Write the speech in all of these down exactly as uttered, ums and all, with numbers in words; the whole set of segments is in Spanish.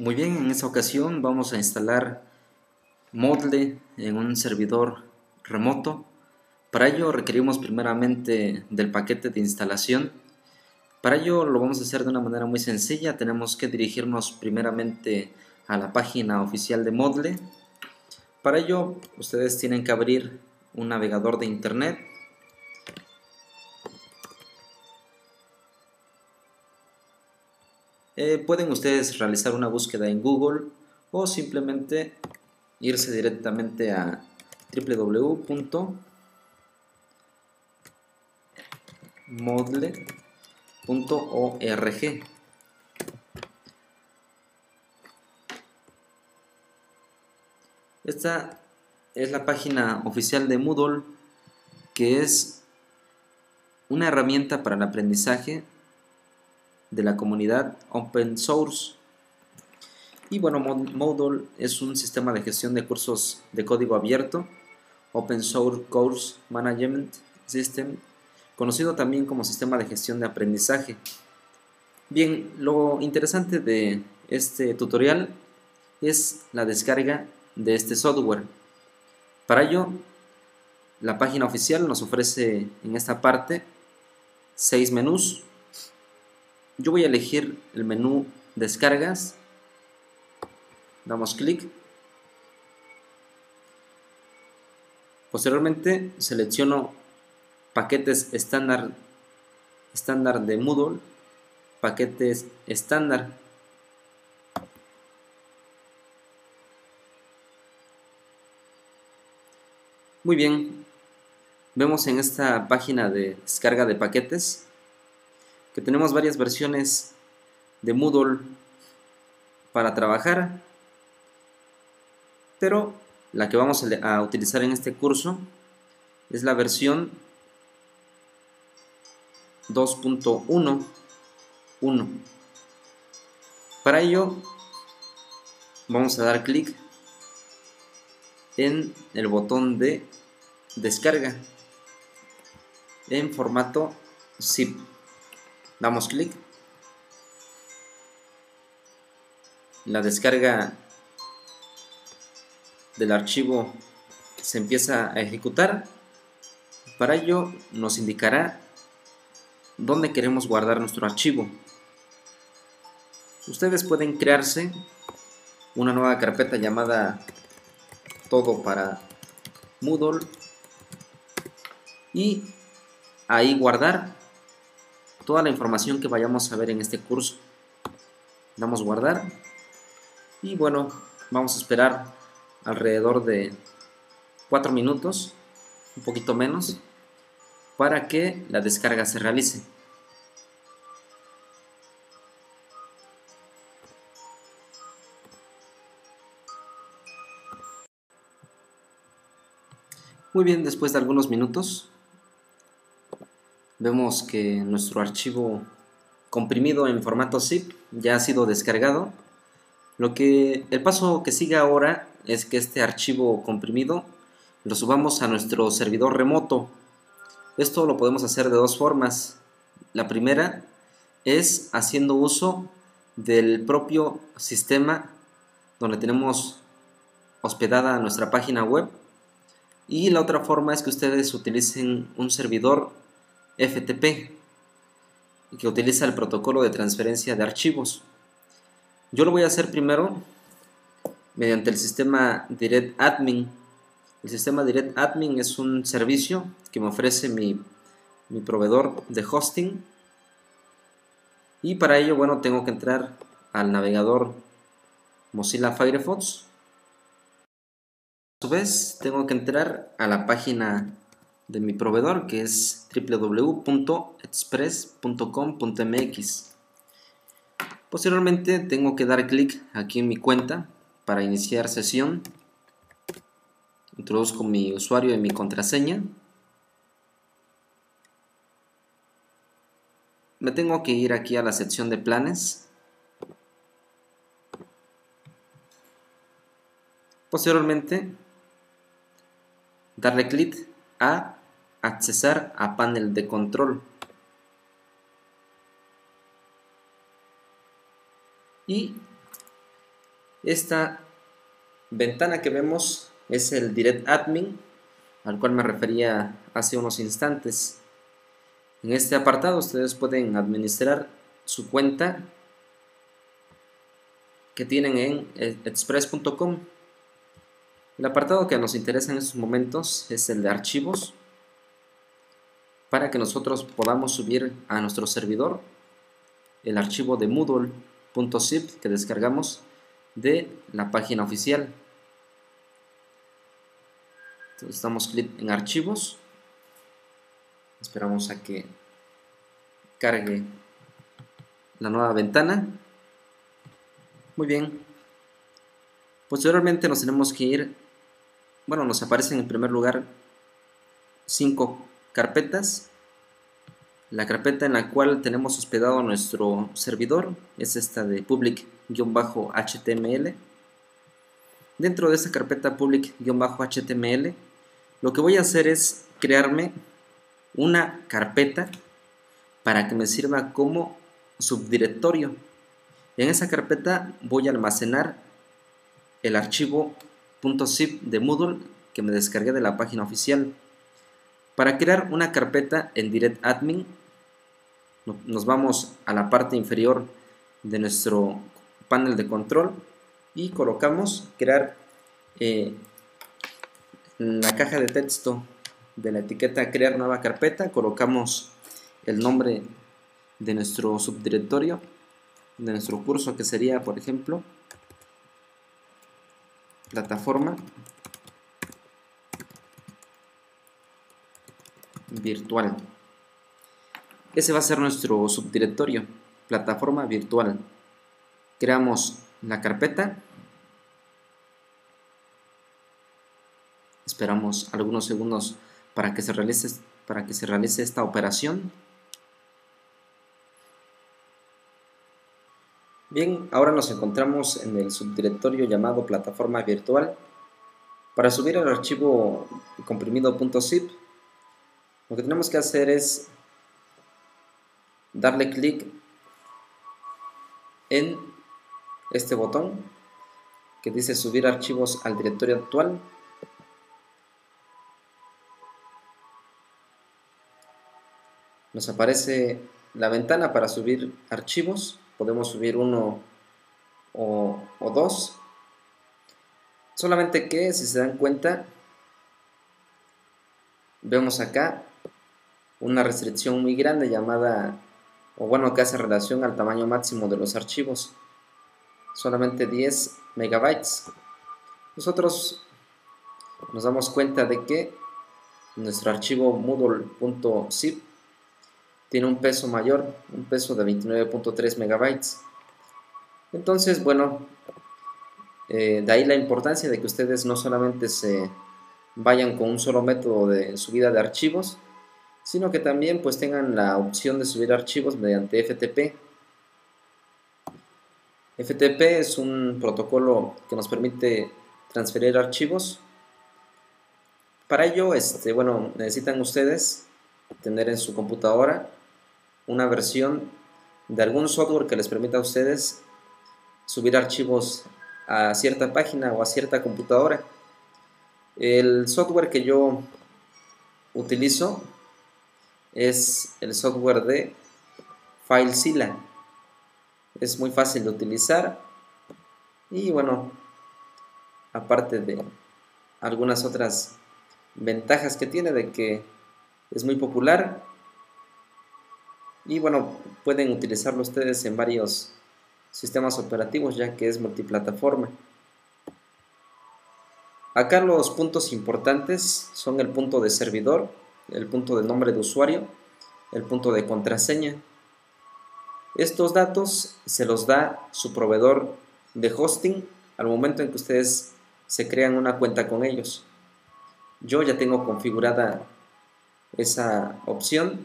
Muy bien, en esta ocasión vamos a instalar Moodle en un servidor remoto. Para ello requerimos primeramente del paquete de instalación. Para ello lo vamos a hacer de una manera muy sencilla. Tenemos que dirigirnos primeramente a la página oficial de Moodle. Para ello ustedes tienen que abrir un navegador de internet. Eh, pueden ustedes realizar una búsqueda en Google o simplemente irse directamente a w w w punto moodle punto org. Esta es la página oficial de Moodle, que es una herramienta para el aprendizaje de la comunidad open source. Y bueno, Moodle es un sistema de gestión de cursos de código abierto, Open Source Course Management System, conocido también como sistema de gestión de aprendizaje. Bien, lo interesante de este tutorial es la descarga de este software. Para ello, la página oficial nos ofrece en esta parte seis menús. Yo voy a elegir el menú Descargas. Damos clic. Posteriormente selecciono paquetes estándar estándar de Moodle, paquetes estándar. Muy bien, vemos en esta página de descarga de paquetes que tenemos varias versiones de Moodle para trabajar, pero la que vamos a utilizar en este curso es la versión dos punto uno punto uno. Para ello vamos a dar clic en el botón de descarga en formato zip. Damos clic. La descarga del archivo se empieza a ejecutar. Para ello nos indicará dónde queremos guardar nuestro archivo. Ustedes pueden crearse una nueva carpeta llamada Todo para Moodle y ahí guardar toda la información que vayamos a ver en este curso. Damos guardar y bueno, vamos a esperar alrededor de cuatro minutos, un poquito menos, para que la descarga se realice. Muy bien, después de algunos minutos vemos que nuestro archivo comprimido en formato zip ya ha sido descargado. Lo que el paso que sigue ahora es que este archivo comprimido lo subamos a nuestro servidor remoto. Esto lo podemos hacer de dos formas. La primera es haciendo uso del propio sistema donde tenemos hospedada nuestra página web, y la otra forma es que ustedes utilicen un servidor F T P que utiliza el protocolo de transferencia de archivos. Yo lo voy a hacer primero mediante el sistema DirectAdmin. El sistema DirectAdmin es un servicio que me ofrece mi, mi proveedor de hosting, y para ello, bueno, tengo que entrar al navegador Mozilla Firefox. A su vez, tengo que entrar a la página de mi proveedor, que es w w w punto express punto com punto m x. Posteriormente tengo que dar clic aquí en mi cuenta para iniciar sesión. Introduzco mi usuario y mi contraseña. Me tengo que ir aquí a la sección de planes. Posteriormente, darle clic a accesar a panel de control. Y Esta ventana que vemos es el Direct Admin, al cual me refería hace unos instantes. En este apartado ustedes pueden administrar su cuenta que tienen en express punto com. El apartado que nos interesa en estos momentos es el de archivos, para que nosotros podamos subir a nuestro servidor el archivo de moodle.zip que descargamos de la página oficial. Entonces damos clic en archivos, esperamos a que cargue la nueva ventana. Muy bien, posteriormente nos tenemos que ir, bueno, nos aparecen en primer lugar cinco carpetas. La carpeta en la cual tenemos hospedado nuestro servidor es esta de public-H T M L. Dentro de esta carpeta public-H T M L, lo que voy a hacer es crearme una carpeta para que me sirva como subdirectorio. En esa carpeta voy a almacenar el archivo .zip de Moodle que me descargué de la página oficial. Para crear una carpeta en Direct Admin, nos vamos a la parte inferior de nuestro panel de control y colocamos crear eh, en la caja de texto de la etiqueta crear nueva carpeta, colocamos el nombre de nuestro subdirectorio, de nuestro curso, que sería, por ejemplo, plataforma virtual. Ese va a ser nuestro subdirectorio, plataforma virtual. Creamos la carpeta, esperamos algunos segundos para que se realice, para que se realice esta operación. Bien, ahora nos encontramos en el subdirectorio llamado plataforma virtual. Para subir el archivo comprimido .zip, lo que tenemos que hacer es darle clic en este botón que dice subir archivos al directorio actual. Nos aparece la ventana para subir archivos. Podemos subir uno o, o dos. Solamente que, si se dan cuenta, vemos acá una restricción muy grande llamada, o bueno, que hace relación al tamaño máximo de los archivos, solamente diez megabytes. Nosotros nos damos cuenta de que nuestro archivo moodle.zip tiene un peso mayor, un peso de veintinueve punto tres megabytes. Entonces, bueno, eh, de ahí la importancia de que ustedes no solamente se vayan con un solo método de subida de archivos, sino que también pues tengan la opción de subir archivos mediante F T P. F T P es un protocolo que nos permite transferir archivos. Para ello, este, bueno, necesitan ustedes tener en su computadora una versión de algún software que les permita a ustedes subir archivos a cierta página o a cierta computadora. El software que yo utilizo es el software de FileZilla. Es muy fácil de utilizar y bueno, aparte de algunas otras ventajas que tiene, de que es muy popular y bueno, pueden utilizarlo ustedes en varios sistemas operativos, ya que es multiplataforma. Acá los puntos importantes son el punto de servidor, el punto de nombre de usuario, el punto de contraseña. Estos datos se los da su proveedor de hosting al momento en que ustedes se crean una cuenta con ellos. Yo ya tengo configurada esa opción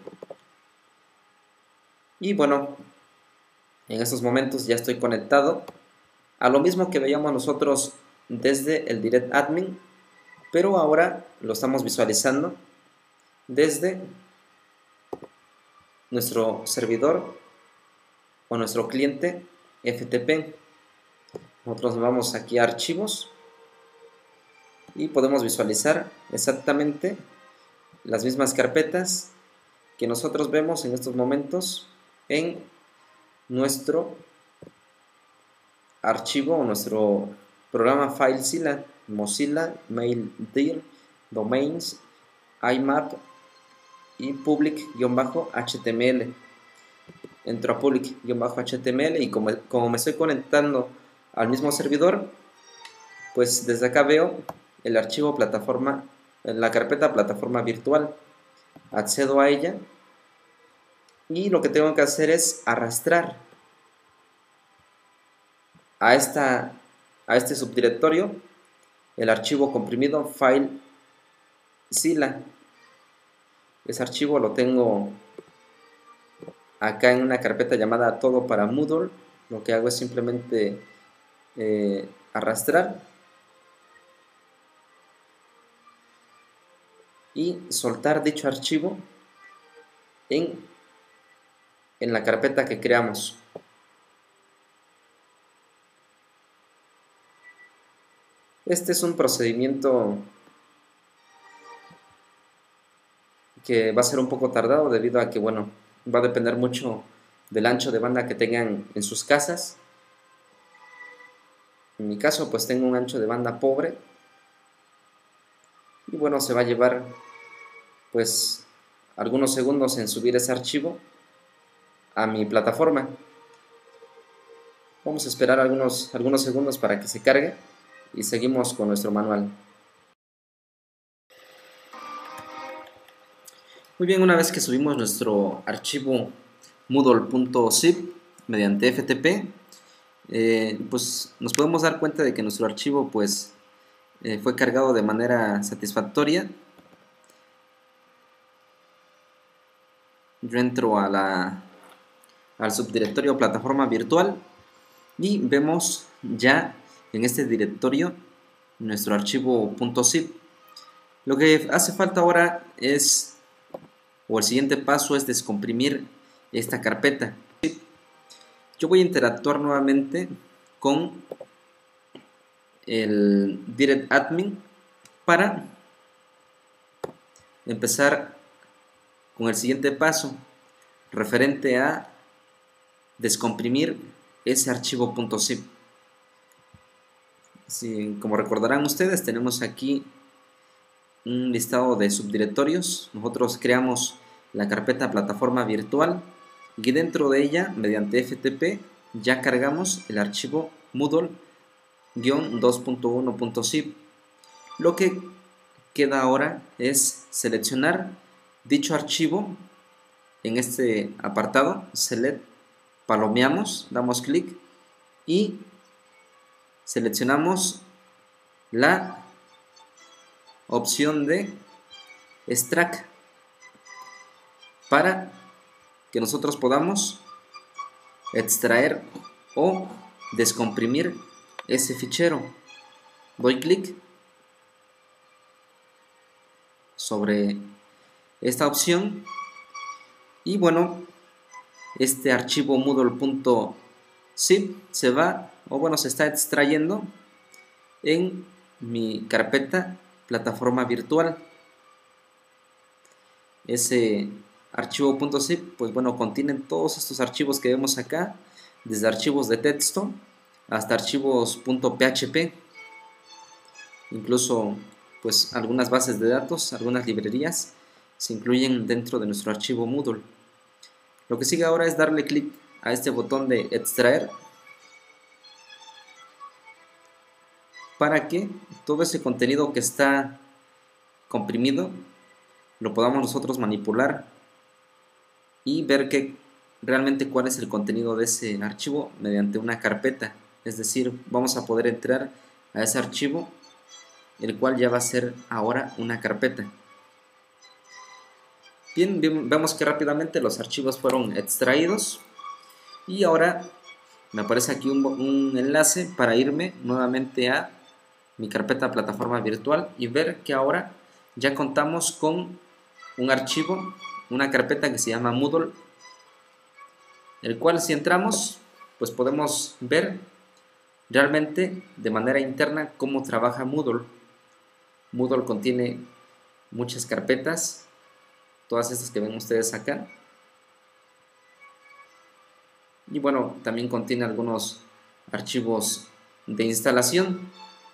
y bueno, en estos momentos ya estoy conectado a lo mismo que veíamos nosotros desde el Direct Admin, pero ahora lo estamos visualizando desde nuestro servidor o nuestro cliente F T P. Nosotros vamos aquí a archivos y podemos visualizar exactamente las mismas carpetas que nosotros vemos en estos momentos en nuestro archivo o nuestro programa FileZilla, Mozilla, MailDir, Domains, I M A P y Public-H T M L. Entro a Public-H T M L y como, como me estoy conectando al mismo servidor, pues desde acá veo el archivo plataforma, la carpeta plataforma virtual. Accedo a ella y lo que tengo que hacer es arrastrar a, esta, a este subdirectorio el archivo comprimido FileZilla. Ese archivo lo tengo acá en una carpeta llamada todo para Moodle. Lo que hago es simplemente eh, arrastrar y soltar dicho archivo en, en la carpeta que creamos. Este es un procedimiento que va a ser un poco tardado debido a que, bueno, va a depender mucho del ancho de banda que tengan en sus casas. En mi caso, pues tengo un ancho de banda pobre y bueno, se va a llevar pues algunos segundos en subir ese archivo a mi plataforma. Vamos a esperar algunos, algunos segundos para que se cargue y seguimos con nuestro manual. Muy bien, una vez que subimos nuestro archivo moodle.zip mediante F T P, eh, pues nos podemos dar cuenta de que nuestro archivo pues eh, fue cargado de manera satisfactoria. Yo entro a la, al subdirectorio plataforma virtual y vemos ya en este directorio nuestro archivo .zip. Lo que hace falta ahora es, o el siguiente paso es descomprimir esta carpeta. Yo voy a interactuar nuevamente con el Direct Admin para empezar con el siguiente paso referente a descomprimir ese archivo .zip. Si, como recordarán ustedes, tenemos aquí un listado de subdirectorios. Nosotros creamos la carpeta plataforma virtual y dentro de ella, mediante F T P, ya cargamos el archivo moodle dos punto uno punto zip. Lo que queda ahora es seleccionar dicho archivo en este apartado, select, palomeamos, damos clic y seleccionamos la opción de extract para que nosotros podamos extraer o descomprimir ese fichero. Doy clic sobre esta opción y bueno, este archivo moodle.zip se va, o bueno, se está extrayendo en mi carpeta plataforma virtual. Ese archivo .zip, pues bueno, contiene todos estos archivos que vemos acá, desde archivos de texto hasta archivos .php, incluso pues algunas bases de datos, algunas librerías se incluyen dentro de nuestro archivo Moodle. Lo que sigue ahora es darle clic a este botón de extraer para que todo ese contenido que está comprimido lo podamos nosotros manipular y ver que realmente cuál es el contenido de ese archivo mediante una carpeta. Es decir, vamos a poder entrar a ese archivo, el cual ya va a ser ahora una carpeta. Bien, bien, vemos que rápidamente los archivos fueron extraídos y ahora me aparece aquí un, un enlace para irme nuevamente a mi carpeta plataforma virtual y ver que ahora ya contamos con un archivo, una carpeta que se llama Moodle, el cual si entramos pues podemos ver realmente de manera interna cómo trabaja Moodle. Moodle contiene muchas carpetas, todas estas que ven ustedes acá. Y bueno, también contiene algunos archivos de instalación.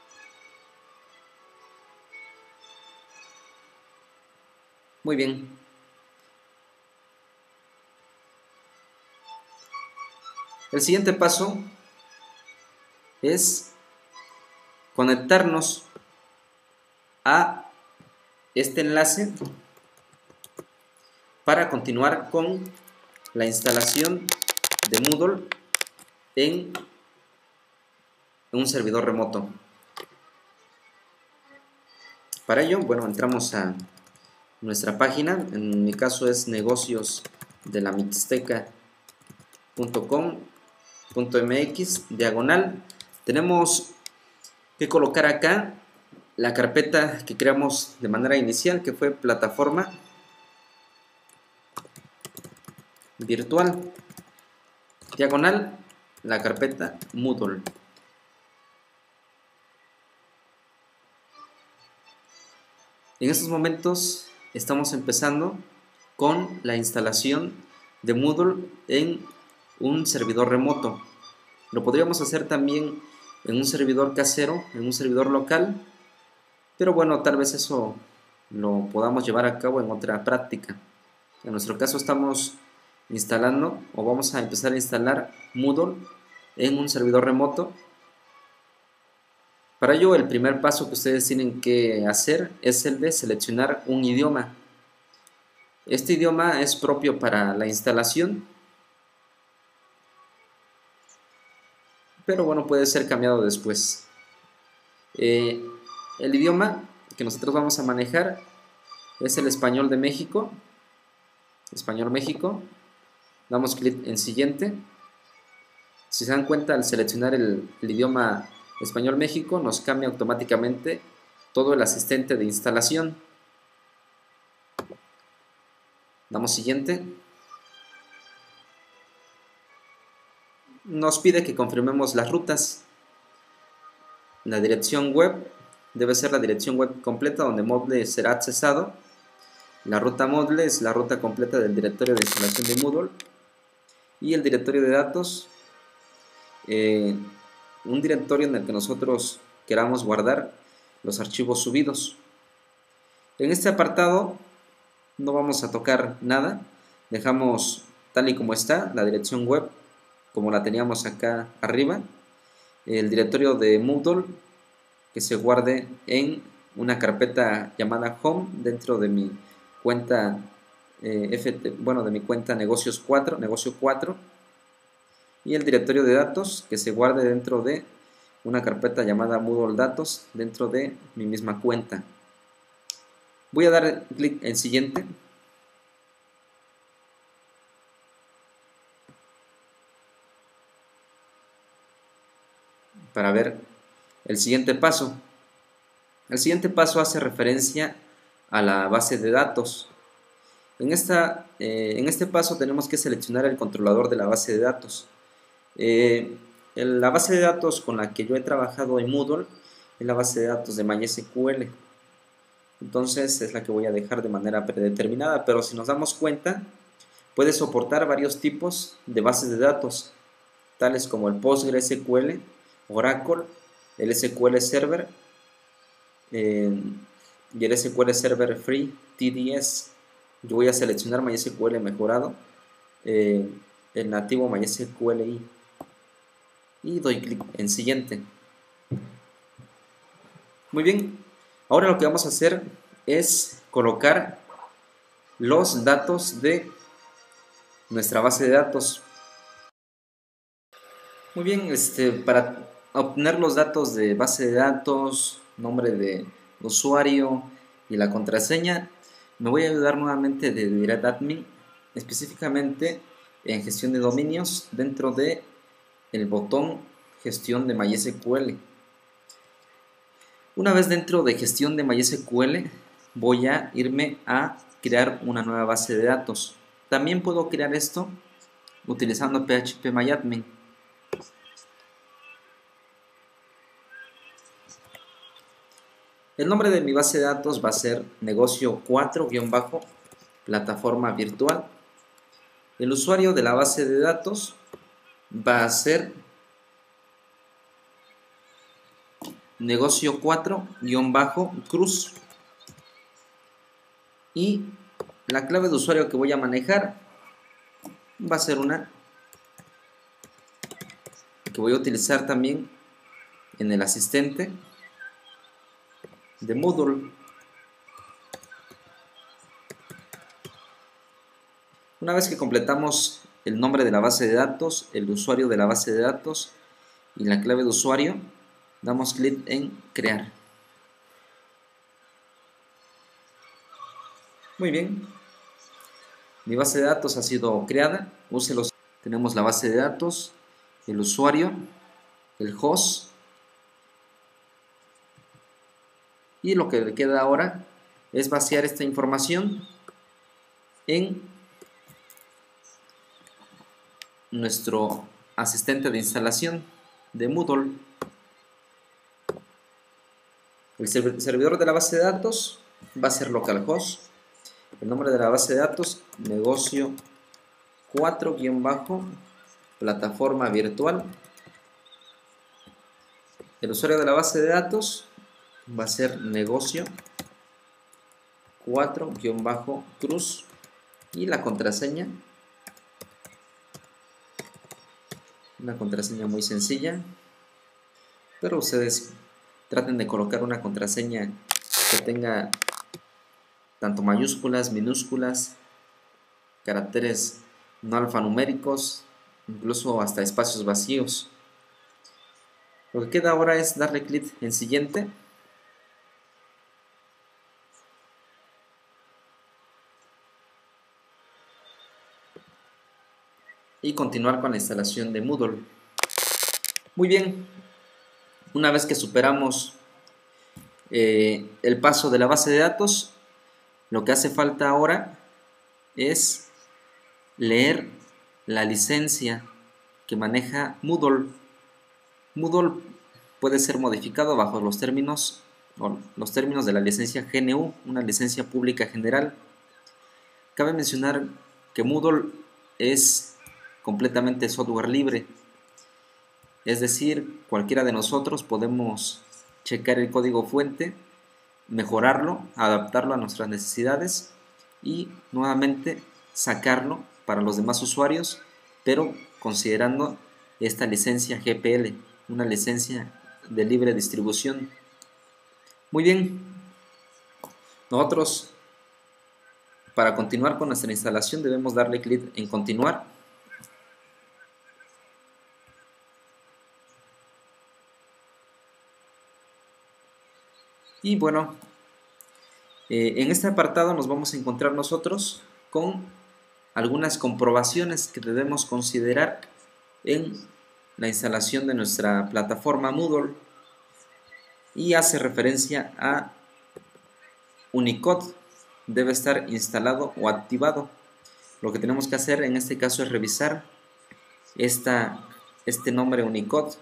Muy bien. El siguiente paso es conectarnos a este enlace para continuar con la instalación de Moodle en un servidor remoto. Para ello, bueno, entramos a nuestra página. En mi caso es negocios de la mixteca punto com punto mx diagonal. Tenemos que colocar acá la carpeta que creamos de manera inicial, que fue plataforma virtual, diagonal, la carpeta Moodle. En estos momentos estamos empezando con la instalación de Moodle en un servidor remoto. Lo podríamos hacer también en un servidor casero, en un servidor local, pero bueno, tal vez eso lo podamos llevar a cabo en otra práctica. En nuestro caso estamos instalando o vamos a empezar a instalar Moodle en un servidor remoto. Para ello, el primer paso que ustedes tienen que hacer es el de seleccionar un idioma. Este idioma es propio para la instalación, pero bueno, puede ser cambiado después. Eh, el idioma que nosotros vamos a manejar es el español de México. Español México. Damos clic en siguiente. Si se dan cuenta, al seleccionar el, el idioma Español México, nos cambia automáticamente todo el asistente de instalación. Damos siguiente. Nos pide que confirmemos las rutas. La dirección web debe ser la dirección web completa donde Moodle será accesado. La ruta Moodle es la ruta completa del directorio de instalación de Moodle. Y el directorio de datos, eh, un directorio en el que nosotros queramos guardar los archivos subidos. En este apartado no vamos a tocar nada, dejamos tal y como está la dirección web como la teníamos acá arriba, el directorio de Moodle que se guarde en una carpeta llamada home dentro de mi cuenta eh, F T, bueno, de mi cuenta negocios cuatro, negocio cuatro, y el directorio de datos que se guarde dentro de una carpeta llamada Moodle datos dentro de mi misma cuenta. Voy a dar clic en siguiente. Para ver el siguiente paso. El siguiente paso hace referencia a la base de datos. En, esta, eh, en este paso tenemos que seleccionar el controlador de la base de datos. Eh, la base de datos con la que yo he trabajado en Moodle es la base de datos de MySQL. Entonces es la que voy a dejar de manera predeterminada, pero si nos damos cuenta, puede soportar varios tipos de bases de datos, tales como el PostgreSQL, Oracle, el S Q L Server eh, y el S Q L Server Free, T D S. Yo voy a seleccionar MySQL mejorado, eh, el nativo MySQLi, y doy clic en siguiente. Muy bien, ahora lo que vamos a hacer es colocar los datos de nuestra base de datos. Muy bien, este, para obtener los datos de base de datos, nombre de usuario y la contraseña, me voy a ayudar nuevamente de DirectAdmin, específicamente en gestión de dominios dentro de el botón gestión de MySQL. Una vez dentro de gestión de MySQL, voy a irme a crear una nueva base de datos. También puedo crear esto utilizando P H P MyAdmin. El nombre de mi base de datos va a ser negocio cuatro plataforma virtual. El usuario de la base de datos va a ser negocio cuatro cruz. Y la clave de usuario que voy a manejar va a ser una que voy a utilizar también en el asistente de Moodle. Una vez que completamos el nombre de la base de datos, el usuario de la base de datos y la clave de usuario, damos clic en crear. Muy bien, mi base de datos ha sido creada. Úselos. Tenemos la base de datos, el usuario, el host, y lo que le queda ahora es vaciar esta información en nuestro asistente de instalación de Moodle. El servidor de la base de datos va a ser localhost. El nombre de la base de datos, negocio cuatro plataforma virtual. El usuario de la base de datos va a ser negocio cuatro cruz y la contraseña, una contraseña muy sencilla, pero ustedes traten de colocar una contraseña que tenga tanto mayúsculas, minúsculas, caracteres no alfanuméricos, incluso hasta espacios vacíos. Lo que queda ahora es darle clic en siguiente. Y continuar con la instalación de Moodle. Muy bien, una vez que superamos eh, el paso de la base de datos, lo que hace falta ahora es leer la licencia que maneja Moodle. Moodle puede ser modificado bajo los términos, o los términos de la licencia G N U, una licencia pública general. Cabe mencionar que Moodle es completamente software libre, es decir, cualquiera de nosotros podemos checar el código fuente, mejorarlo, adaptarlo a nuestras necesidades y nuevamente sacarlo para los demás usuarios, pero considerando esta licencia G P L, una licencia de libre distribución. Muy bien, nosotros para continuar con nuestra instalación debemos darle clic en continuar. Y bueno, eh, en este apartado nos vamos a encontrar nosotros con algunas comprobaciones que debemos considerar en la instalación de nuestra plataforma Moodle, y hace referencia a Unicode. Debe estar instalado o activado. Lo que tenemos que hacer en este caso es revisar esta, este nombre Unicode,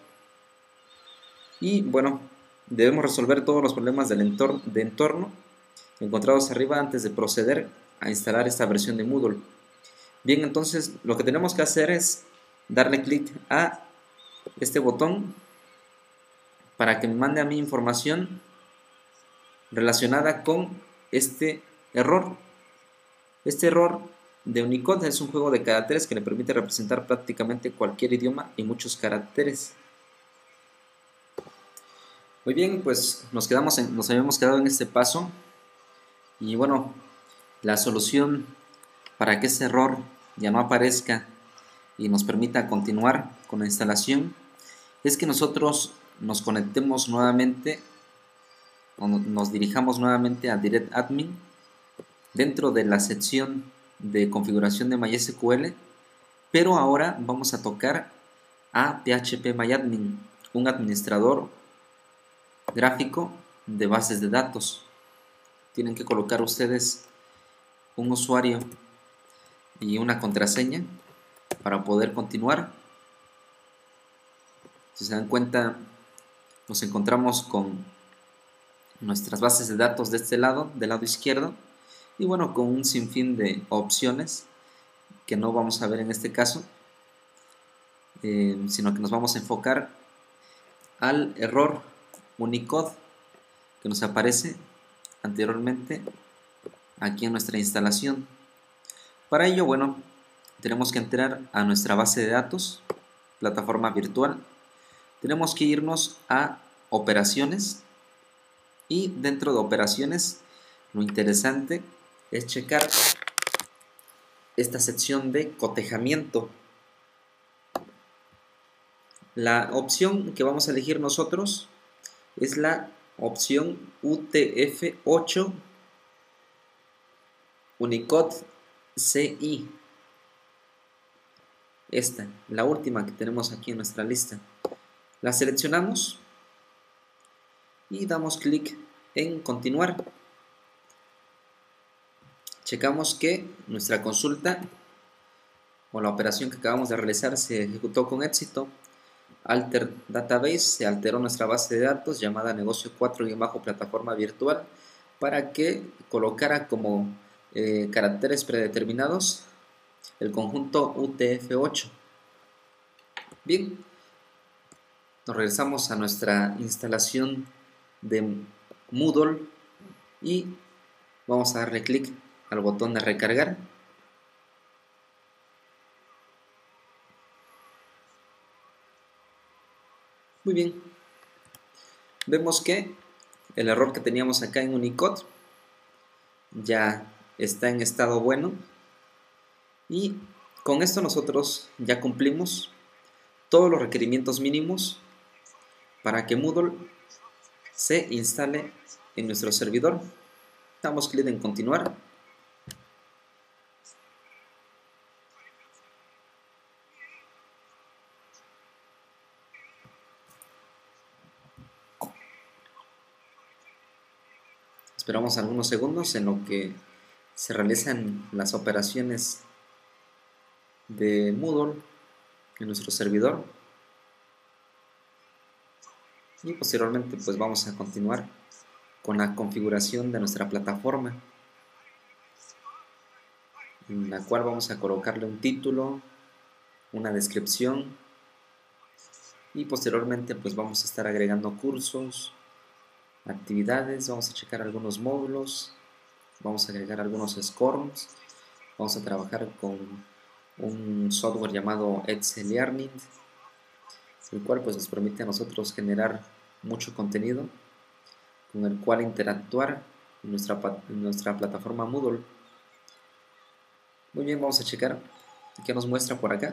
y bueno, debemos resolver todos los problemas del entorno, de entorno encontrados arriba antes de proceder a instalar esta versión de Moodle. Bien, entonces lo que tenemos que hacer es darle clic a este botón para que me mande a mí información relacionada con este error. Este error de Unicode es un juego de caracteres que le permite representar prácticamente cualquier idioma y muchos caracteres. Muy bien, pues nos, quedamos en, nos habíamos quedado en este paso, y bueno, la solución para que ese error ya no aparezca y nos permita continuar con la instalación es que nosotros nos conectemos nuevamente o nos dirijamos nuevamente a DirectAdmin dentro de la sección de configuración de MySQL, pero ahora vamos a tocar a PHPMyAdmin, un administrador gráfico de bases de datos. Tienen que colocar ustedes un usuario y una contraseña para poder continuar. Si se dan cuenta, nos encontramos con nuestras bases de datos de este lado, del lado izquierdo, y bueno, con un sinfín de opciones que no vamos a ver en este caso, eh, sino que nos vamos a enfocar al error Unicode que nos aparece anteriormente aquí en nuestra instalación. Para ello, bueno, tenemos que entrar a nuestra base de datos, plataforma virtual. Tenemos que irnos a operaciones, y dentro de operaciones lo interesante es checar esta sección de cotejamiento. La opción que vamos a elegir nosotros es la opción U T F ocho Unicode C I. Esta, la última que tenemos aquí en nuestra lista. La seleccionamos y damos clic en continuar. Checamos que nuestra consulta o la operación que acabamos de realizar se ejecutó con éxito. Alter Database, se alteró nuestra base de datos llamada negocio cuatro plataforma virtual para que colocara como eh, caracteres predeterminados el conjunto U T F ocho. Bien, nos regresamos a nuestra instalación de Moodle y vamos a darle clic al botón de recargar. Muy bien, vemos que el error que teníamos acá en Unicode ya está en estado bueno, y con esto nosotros ya cumplimos todos los requerimientos mínimos para que Moodle se instale en nuestro servidor. Damos clic en continuar. Esperamos algunos segundos en lo que se realizan las operaciones de Moodle en nuestro servidor, y posteriormente pues vamos a continuar con la configuración de nuestra plataforma, en la cual vamos a colocarle un título, una descripción, y posteriormente pues vamos a estar agregando cursos, actividades, vamos a checar algunos módulos, vamos a agregar algunos SCORMs, vamos a trabajar con un software llamado Excel Learning, el cual pues nos permite a nosotros generar mucho contenido con el cual interactuar en nuestra, en nuestra plataforma Moodle. Muy bien, vamos a checar qué nos muestra por acá.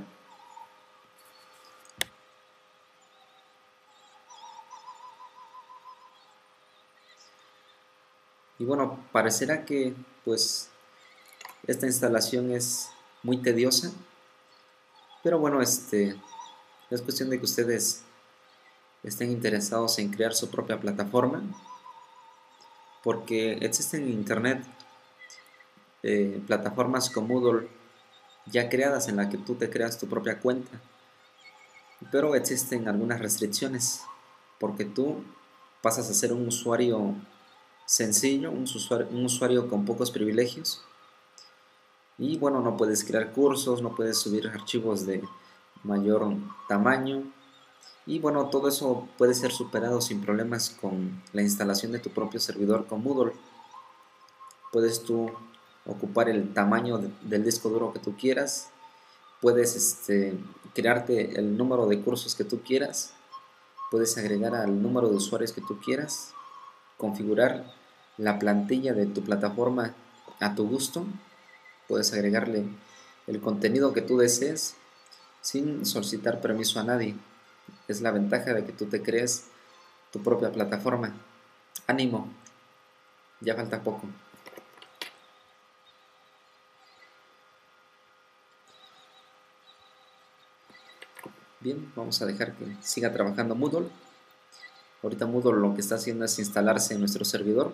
Y bueno, parecerá que pues esta instalación es muy tediosa, pero bueno, este es cuestión de que ustedes estén interesados en crear su propia plataforma, porque existen en internet eh, plataformas como Moodle ya creadas en la que tú te creas tu propia cuenta, pero existen algunas restricciones, porque tú pasas a ser un usuario sencillo, un usuario, un usuario con pocos privilegios, y bueno, no puedes crear cursos, no puedes subir archivos de mayor tamaño, y bueno, todo eso puede ser superado sin problemas con la instalación de tu propio servidor con Moodle. Puedes tú ocupar el tamaño de, del disco duro que tú quieras, puedes este, crearte el número de cursos que tú quieras, puedes agregar al número de usuarios que tú quieras, configurar la plantilla de tu plataforma a tu gusto, puedes agregarle el contenido que tú desees sin solicitar permiso a nadie. Es la ventaja de que tú te crees tu propia plataforma. Ánimo, ya falta poco. Bien, vamos a dejar que siga trabajando Moodle. Ahorita Moodle lo que está haciendo es instalarse en nuestro servidor.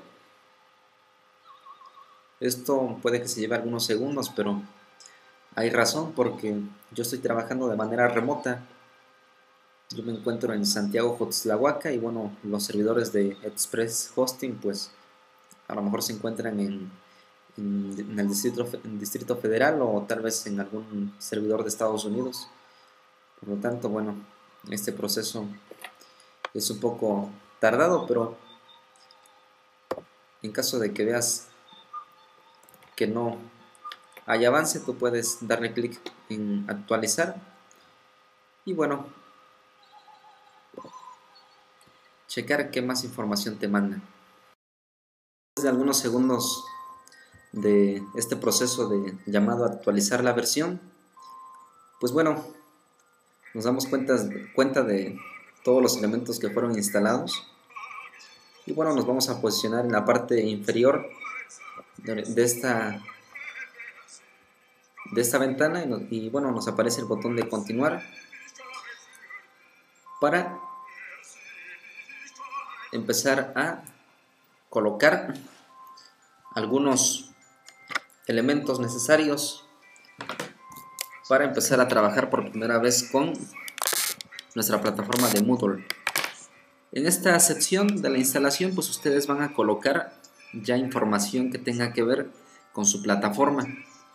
Esto puede que se lleve algunos segundos, pero hay razón porque yo estoy trabajando de manera remota. Yo me encuentro en Santiago Jotzlahuaca y bueno, los servidores de Express Hosting pues a lo mejor se encuentran en, en, en el distrito, en Distrito Federal o tal vez en algún servidor de Estados Unidos. Por lo tanto, bueno, este proceso es un poco tardado, pero en caso de que veas que no hay avance, tú puedes darle clic en actualizar y bueno, checar qué más información te manda. Después de algunos segundos de este proceso de llamado actualizar la versión, pues bueno, nos damos cuenta, cuenta de todos los elementos que fueron instalados y bueno, nos vamos a posicionar en la parte inferior de, de esta de esta ventana y, no, y bueno, nos aparece el botón de continuar para empezar a colocar algunos elementos necesarios para empezar a trabajar por primera vez con nuestra plataforma de Moodle. En esta sección de la instalación pues ustedes van a colocar ya información que tenga que ver con su plataforma.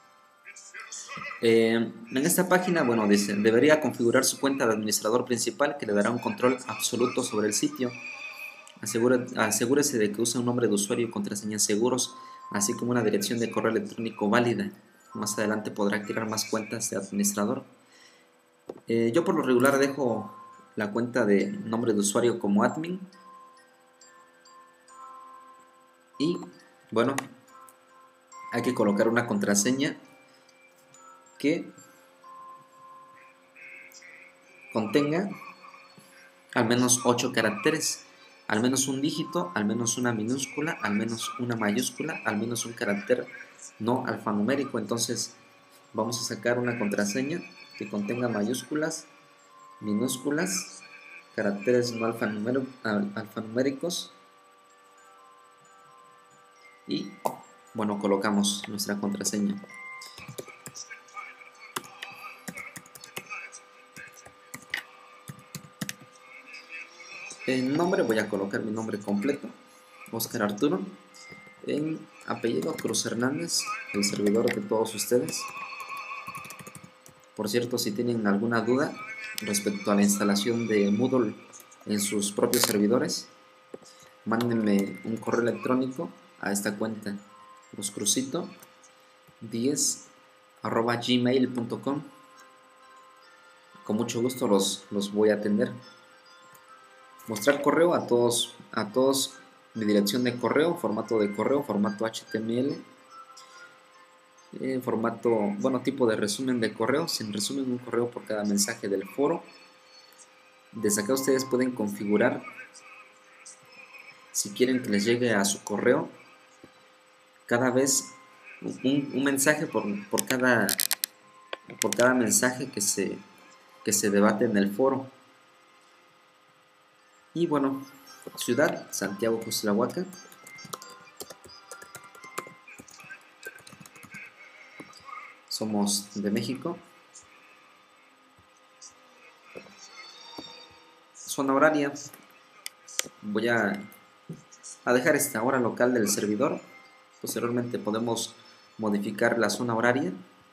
Eh, en esta página, bueno, dice, debería configurar su cuenta de administrador principal que le dará un control absoluto sobre el sitio. Asegure, asegúrese de que usa un nombre de usuario y contraseñas seguros, así como una dirección de correo electrónico válida. Más adelante podrá crear más cuentas de administrador. Eh, yo por lo regular dejo la cuenta de nombre de usuario como admin. Y bueno, hay que colocar una contraseña que contenga al menos ocho caracteres, al menos un dígito, al menos una minúscula, al menos una mayúscula, al menos un carácter no alfanumérico. Entonces vamos a sacar una contraseña que contenga mayúsculas, minúsculas, caracteres no alfanuméricos y bueno, colocamos nuestra contraseña. En nombre voy a colocar mi nombre completo, Oscar Arturo. En apellido, Cruz Hernández, el servidor de todos ustedes. Por cierto, si tienen alguna duda respecto a la instalación de Moodle en sus propios servidores, mándenme un correo electrónico a esta cuenta, loscrucito diez arroba gmail punto com. Con mucho gusto los, los voy a atender. Mostrar correo a todos, a todos mi dirección de correo, formato de correo, formato H T M L, eh, formato, bueno, tipo de resumen de correo, sin resumen un correo por cada mensaje del foro. Desde acá ustedes pueden configurar si quieren que les llegue a su correo cada vez un, un mensaje por, por, cada, por cada mensaje que se, que se debate en el foro. Y bueno, ciudad, Santiago Jotzlahuaca. Somos de México. Zona horaria. Voy a, a dejar esta hora local del servidor. Posteriormente podemos modificar la zona horaria.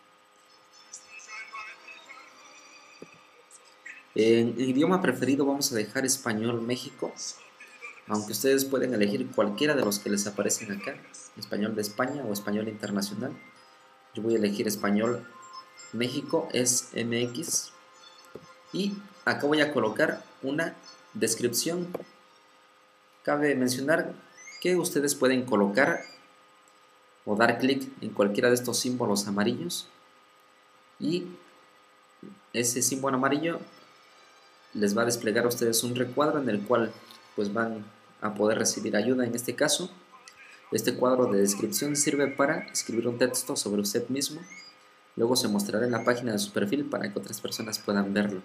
En idioma preferido vamos a dejar español México, aunque ustedes pueden elegir cualquiera de los que les aparecen acá, español de España o español internacional. Yo voy a elegir español México, es M X, y acá voy a colocar una descripción. Cabe mencionar que ustedes pueden colocar o dar clic en cualquiera de estos símbolos amarillos y ese símbolo amarillo les va a desplegar a ustedes un recuadro en el cual pues van a poder recibir ayuda. En este caso, este cuadro de descripción sirve para escribir un texto sobre usted mismo. Luego se mostrará en la página de su perfil para que otras personas puedan verlo.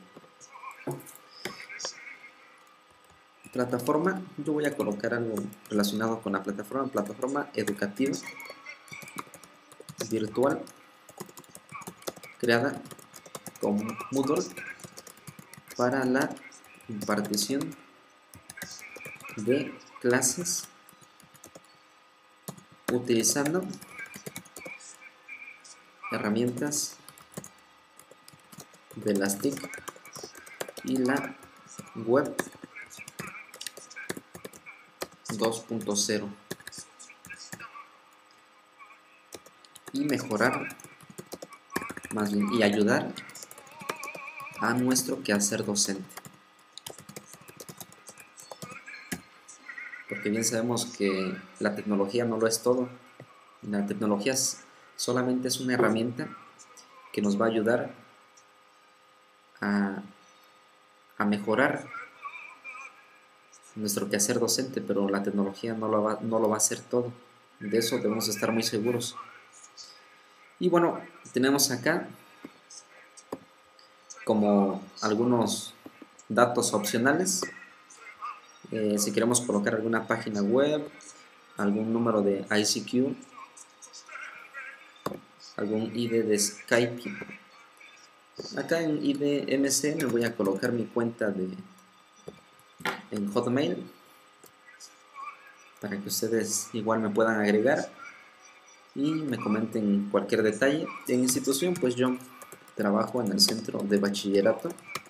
Plataforma, yo voy a colocar algo relacionado con la plataforma, plataforma educativa virtual creada con Moodle para la impartición de clases utilizando herramientas de las T I C y la web dos punto cero y mejorar más bien y ayudar a nuestro quehacer docente, porque bien sabemos que la tecnología no lo es todo. La tecnología es, solamente es una herramienta que nos va a ayudar a, a mejorar nuestro quehacer docente, pero la tecnología no lo, va, no lo va a hacer todo. De eso debemos estar muy seguros. Y bueno, tenemos acá como algunos datos opcionales. Eh, si queremos colocar alguna página web, algún número de I C Q, algún I D de Skype. Acá en I D M C me voy a colocar mi cuenta de en Hotmail para que ustedes igual me puedan agregar y me comenten cualquier detalle. En institución, pues yo trabajo en el Centro de Bachillerato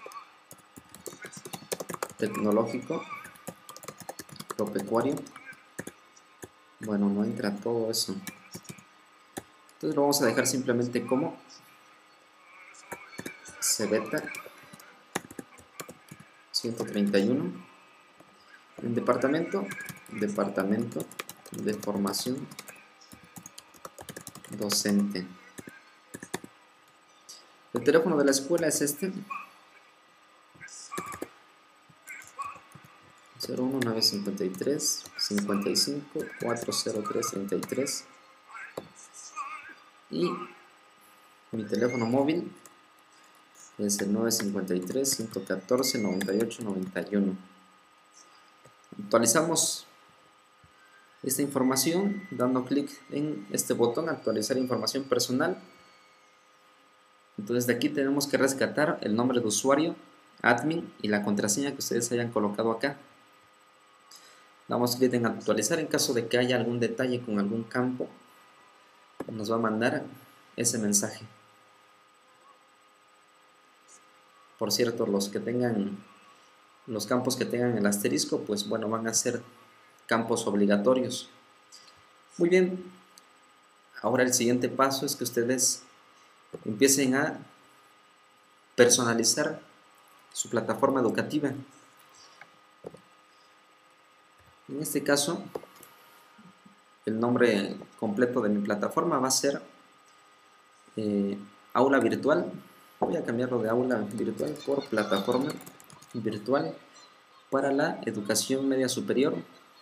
Tecnológico Agropecuario. Bueno, no entra todo eso, entonces lo vamos a dejar simplemente como Cebeta ciento treinta y uno. En departamento, departamento de formación docente. El teléfono de la escuela es este: cero uno nueve cinco tres cinco cinco cuatro cero tres tres tres, y mi teléfono móvil es el nueve cinco tres cinco uno cuatro nueve ocho nueve uno. Actualizamos esta información dando clic en este botón actualizar información personal. Entonces de aquí tenemos que rescatar el nombre de usuario, admin y la contraseña que ustedes hayan colocado acá. Damos clic en actualizar. En caso de que haya algún detalle con algún campo, nos va a mandar ese mensaje. Por cierto, los que tengan los campos que tengan el asterisco, pues bueno, van a ser campos obligatorios. Muy bien, ahora el siguiente paso es que ustedes empiecen a personalizar su plataforma educativa. En este caso, el nombre completo de mi plataforma va a ser eh, Aula Virtual. Voy a cambiarlo de Aula Virtual por Plataforma Virtual para la Educación Media Superior.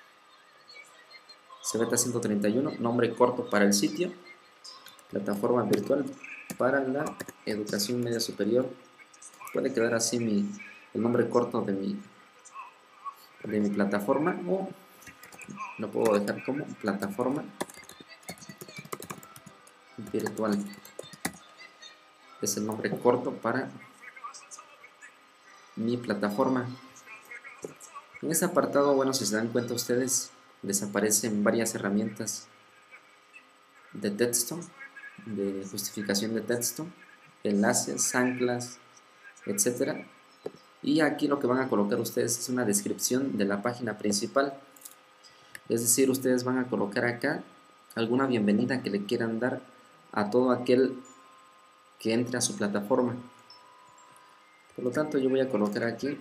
Cebeta ciento treinta y uno, nombre corto para el sitio. Plataforma Virtual para la Educación Media Superior. Puede quedar así mi, el nombre corto de mi, de mi plataforma, o lo puedo dejar como Plataforma Virtual. Es el nombre corto para mi plataforma. En este apartado, bueno, si se dan cuenta ustedes, desaparecen varias herramientas de texto, de justificación de texto, enlaces, anclas, etcétera. Y aquí lo que van a colocar ustedes es una descripción de la página principal. Es decir, ustedes van a colocar acá alguna bienvenida que le quieran dar a todo aquel que entre a su plataforma. Por lo tanto, yo voy a colocar aquí: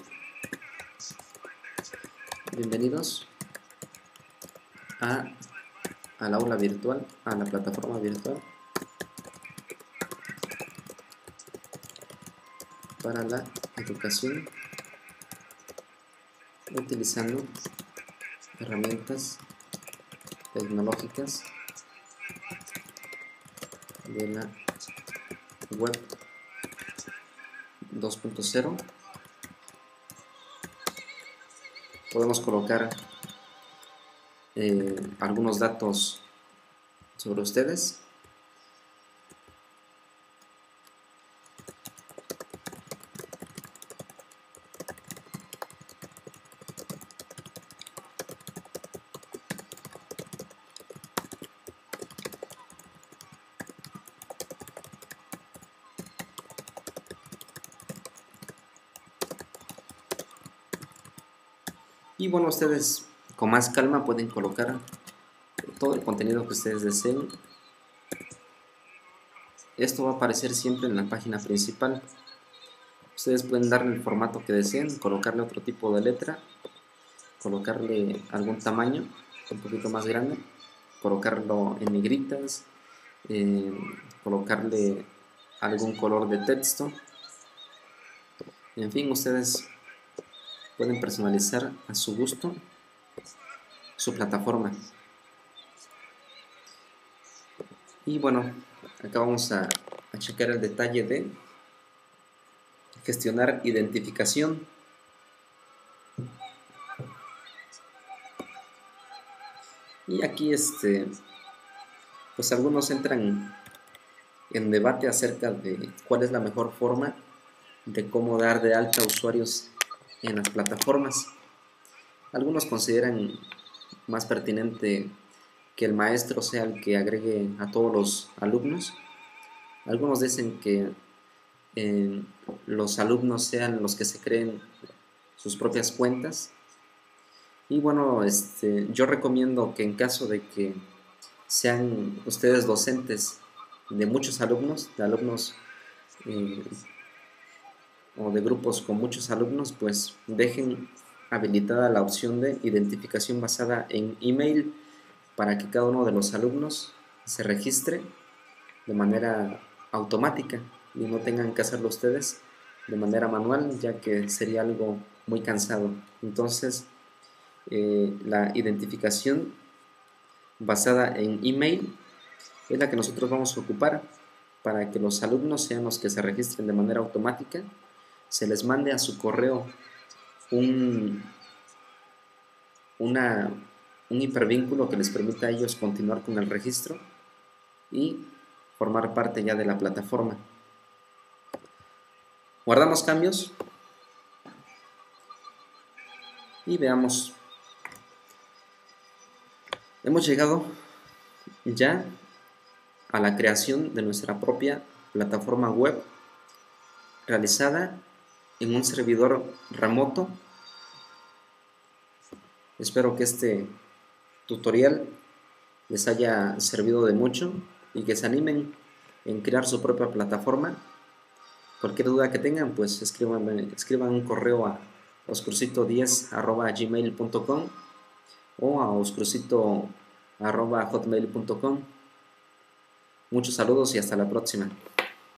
bienvenidos a, al aula virtual, a la plataforma virtual para la educación utilizando herramientas tecnológicas de la web dos punto cero. Podemos colocar eh, algunos datos sobre ustedes. Y bueno, ustedes con más calma pueden colocar todo el contenido que ustedes deseen. Esto va a aparecer siempre en la página principal. Ustedes pueden darle el formato que deseen, colocarle otro tipo de letra, colocarle algún tamaño un poquito más grande, colocarlo en negritas, eh, colocarle algún color de texto. En fin, ustedes pueden personalizar a su gusto su plataforma. Y bueno, acá vamos a, a checar el detalle de gestionar identificación. Y aquí este, pues algunos entran en debate acerca de cuál es la mejor forma de cómo dar de alta usuarios en las plataformas. Algunos consideran más pertinente que el maestro sea el que agregue a todos los alumnos. Algunos dicen que eh, los alumnos sean los que se creen sus propias cuentas. Y bueno, este, yo recomiendo que en caso de que sean ustedes docentes de muchos alumnos, de alumnos eh, o de grupos con muchos alumnos, pues dejen habilitada la opción de identificación basada en email para que cada uno de los alumnos se registre de manera automática y no tengan que hacerlo ustedes de manera manual, ya que sería algo muy cansado. Entonces, eh, la identificación basada en email es la que nosotros vamos a ocupar para que los alumnos sean los que se registren de manera automática. Se les mande a su correo un, una, un hipervínculo que les permita a ellos continuar con el registro y formar parte ya de la plataforma. Guardamos cambios y veamos. Hemos llegado ya a la creación de nuestra propia plataforma web realizada en un servidor remoto. Espero que este tutorial les haya servido de mucho y que se animen en crear su propia plataforma. Cualquier duda que tengan, pues escriban, escriban un correo a oscurcito diez arroba gmail punto com o a oscurcito arroba hotmail punto com. Muchos saludos y hasta la próxima.